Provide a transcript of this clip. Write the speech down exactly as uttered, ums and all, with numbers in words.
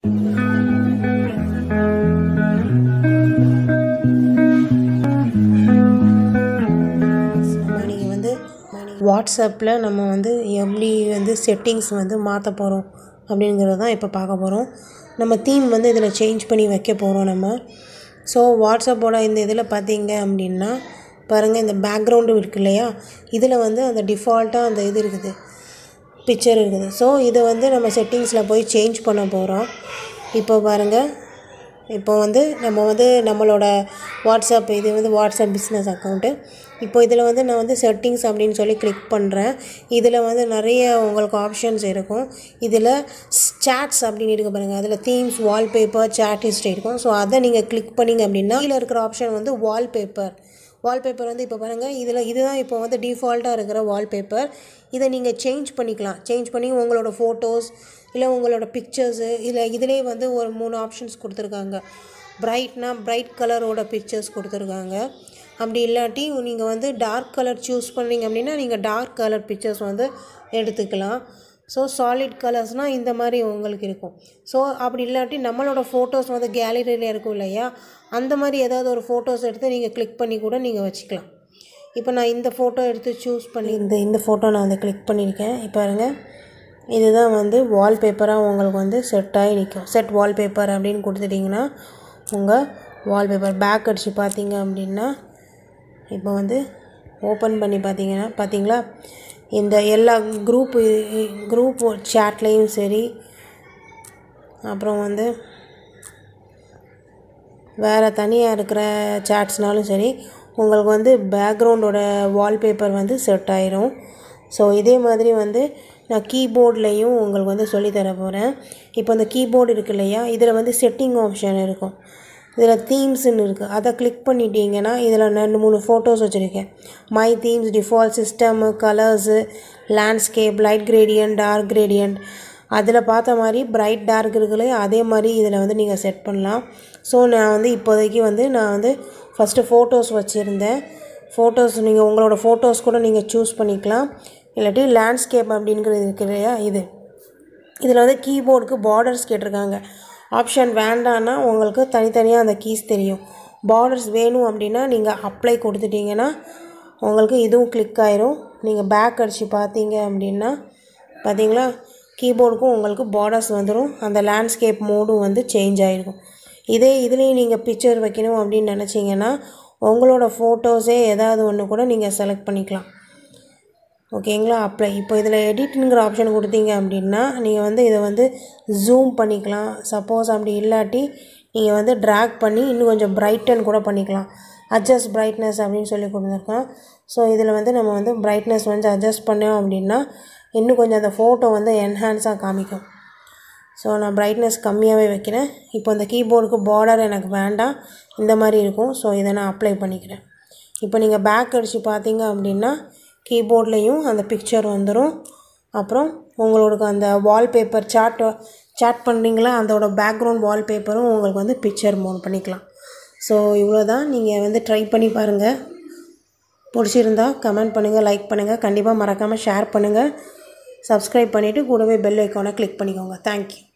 வாட்ஸ்அப்பில் நம்ம வந்து எப்படி வந்து செட்டிங்ஸ் வந்து மாற்ற போகிறோம் அப்படிங்கிறது தான் இப்போ பார்க்க போகிறோம். நம்ம தீம் வந்து இதில் சேஞ்ச் பண்ணி வைக்க போகிறோம் நம்ம. ஸோ வாட்ஸ்அப்போட இந்த இதில் பார்த்தீங்க அப்படின்னா பாருங்கள், இந்த பேக்ரவுண்டு இருக்குது இல்லையா, இதில் வந்து அந்த டிஃபால்ட்டாக அந்த இது இருக்குது, பிக்சர் இருக்குது. ஸோ இதை வந்து நம்ம செட்டிங்ஸில் போய் சேஞ்ச் பண்ண போகிறோம். இப்போ பாருங்கள், இப்போ வந்து நம்ம வந்து நம்மளோட வாட்ஸ்அப் இது வந்து வாட்ஸ்அப் பிஸ்னஸ் அக்கௌண்ட்டு. இப்போ இதில் வந்து நான் வந்து செட்டிங்ஸ் அப்படின்னு சொல்லி கிளிக் பண்ணுறேன். இதில் வந்து நிறைய உங்களுக்கு ஆப்ஷன்ஸ் இருக்கும். இதில் சாட்ஸ் அப்படின்னு இருக்குது பாருங்கள், அதில் தீம்ஸ், வால்பேப்பர், சாட் ஹிஸ்ட்ரி இருக்கும். ஸோ அதை நீங்கள் கிளிக் பண்ணிங்க அப்படின்னா இதில் இருக்கிற ஆப்ஷன் வந்து வால்பேப்பர். வால்பேப்பர் வந்து இப்போ பாருங்கள், இதில் இதுதான் இப்போ வந்து டிஃபால்ட்டாக இருக்கிற வால்பேப்பர். இதை நீங்கள் சேஞ்ச் பண்ணிக்கலாம். சேஞ்ச் பண்ணி உங்களோட ஃபோட்டோஸ் இல்லை உங்களோட பிக்சர்ஸு இல்லை இதிலே வந்து ஒரு மூணு ஆப்ஷன்ஸ் கொடுத்துருக்காங்க. பிரைட்னா பிரைட் கலரோட பிக்சர்ஸ் கொடுத்துருக்காங்க. அப்படி இல்லாட்டி நீங்கள் வந்து டார்க் கலர் சூஸ் பண்ணிங்க அப்படின்னா நீங்கள் டார்க் கலர் பிக்சர்ஸ் வந்து எடுத்துக்கலாம். ஸோ சாலிட் கலர்ஸ்னால் இந்த மாதிரி உங்களுக்கு இருக்கும். ஸோ அப்படி இல்லாட்டி நம்மளோட ஃபோட்டோஸ் வந்து கேலரியில் இருக்கும் இல்லையா, அந்த மாதிரி ஏதாவது ஒரு ஃபோட்டோஸ் எடுத்து நீங்கள் கிளிக் பண்ணி கூட நீங்கள் வச்சுக்கலாம். இப்போ நான் இந்த ஃபோட்டோ எடுத்து சூஸ் பண்ணி இந்த இந்த ஃபோட்டோ நான் வந்து கிளிக் பண்ணியிருக்கேன். இப்போ பாருங்க, இதுதான் வந்து வால்பேப்பராக உங்களுக்கு வந்து செட் ஆகி நிற்கும். செட் வால்பேப்பர் அப்படின்னு கொடுத்துட்டிங்கன்னா உங்கள் வால்பேப்பர் பேக் அடித்து பார்த்தீங்க அப்படின்னா இப்போ வந்து ஓப்பன் பண்ணி பார்த்தீங்கன்னா பார்த்தீங்களா, இந்த எல்லா குரூப்பு குரூப் சேட்லேயும் சரி, அப்புறம் வந்து வேறு தனியாக இருக்கிற சேட்ஸ்னாலும் சரி உங்களுக்கு வந்து பேக்ரவுண்டோட வால்பேப்பர் வந்து செட் ஆயிரும். ஸோ இதே மாதிரி வந்து நான் கீபோர்ட்லேயும் உங்களுக்கு வந்து சொல்லித்தர போகிறேன். இப்போ இந்த கீபோர்டு இருக்குது இல்லையா, இதில் வந்து செட்டிங் ஆப்ஷன் இருக்கும். இதில் தீம்ஸ்ன்னு இருக்குது, அதை கிளிக் பண்ணிட்டீங்கன்னா இதில் ரெண்டு மூணு ஃபோட்டோஸ் வச்சுருக்கேன். My themes, default system, colours, landscape, light gradient, dark gradient, அதில் பார்த்த மாதிரி பிரைட் டார்க் இருக்குல்ல, அதே மாதிரி இதில் வந்து நீங்கள் செட் பண்ணலாம். ஸோ நான் வந்து இப்போதைக்கு வந்து நான் வந்து ஃபஸ்ட்டு ஃபோட்டோஸ் வச்சுருந்தேன். ஃபோட்டோஸ் நீங்கள் உங்களோட ஃபோட்டோஸ் கூட நீங்கள் சூஸ் பண்ணிக்கலாம். இல்லாட்டி லேண்ட்ஸ்கேப் அப்படிங்கிறது இருக்கு இல்லையா, இது இதில் வந்து கீபோர்டுக்கு பார்டர்ஸ் கேட்டிருக்காங்க. ஆப்ஷன் வேண்டான்னா உங்களுக்கு தனித்தனியாக அந்த கீஸ் தெரியும். பார்டர்ஸ் வேணும் அப்படின்னா நீங்கள் அப்ளை கொடுத்துட்டிங்கன்னா உங்களுக்கு இதுவும் கிளிக் ஆயிரும். நீங்கள் பேக் அடித்து பார்த்தீங்க அப்படின்னா பார்த்தீங்களா, கீபோர்டுக்கும் உங்களுக்கு பார்டர்ஸ் வந்துடும். அந்த லேண்ட்ஸ்கேப் மோடும் வந்து சேஞ்ச் ஆகிருக்கும். இதே இதுலேயும் நீங்கள் பிக்சர் வைக்கணும் அப்படின்னு நினச்சிங்கன்னா உங்களோட ஃபோட்டோஸே ஏதாவது ஒன்று கூட நீங்கள் செலக்ட் பண்ணிக்கலாம். ஓகேங்களா, அப்ளை. இப்போ இதில் எடிட்டுங்கிற ஆப்ஷன் கொடுத்தீங்க அப்படின்னா நீங்கள் வந்து இதை வந்து ஜூம் பண்ணிக்கலாம். சப்போஸ் அப்படி இல்லாட்டி நீங்கள் வந்து ட்ராக் பண்ணி இன்னும் கொஞ்சம் பிரைட்டன் கூட பண்ணிக்கலாம். அட்ஜஸ்ட் பிரைட்னஸ் அப்படின்னு சொல்லி கொடுத்துருக்கோம். ஸோ இதில் வந்து நம்ம வந்து பிரைட்னஸ் வந்து அட்ஜஸ்ட் பண்ணோம் அப்படின்னா இன்னும் கொஞ்சம் அந்த ஃபோட்டோ வந்து என்ஹான்ஸாக காமிக்கும். ஸோ நான் பிரைட்னஸ் கம்மியாகவே வைக்கிறேன். இப்போ அந்த கீபோர்டுக்கு பார்டர் எனக்கு வேண்டாம், இந்த மாதிரி இருக்கும். ஸோ இதை நான் அப்ளை பண்ணிக்கிறேன். இப்போ நீங்கள் பேக் அடித்து பார்த்தீங்க அப்படின்னா கீபோர்ட்லேயும் அந்த பிக்சர் வந்துடும். அப்புறம் உங்களுக்கு அந்த வால்பேப்பர் சாட் சாட் பண்ணுறீங்களா, அதோட பேக்ரவுண்ட் வால்பேப்பரும் உங்களுக்கு வந்து பிக்சர் மோட் பண்ணிக்கலாம். ஸோ இவ்வளோ தான். நீங்கள் வந்து ட்ரை பண்ணி பாருங்கள். பிடிச்சிருந்தா கமெண்ட் பண்ணுங்கள், லைக் பண்ணுங்கள், கண்டிப்பாக மறக்காமல் ஷேர் பண்ணுங்கள், சப்ஸ்கிரைப் பண்ணிவிட்டு கூடவே பெல் ஐக்கானை கிளிக் பண்ணிக்கோங்க. தேங்க்யூ.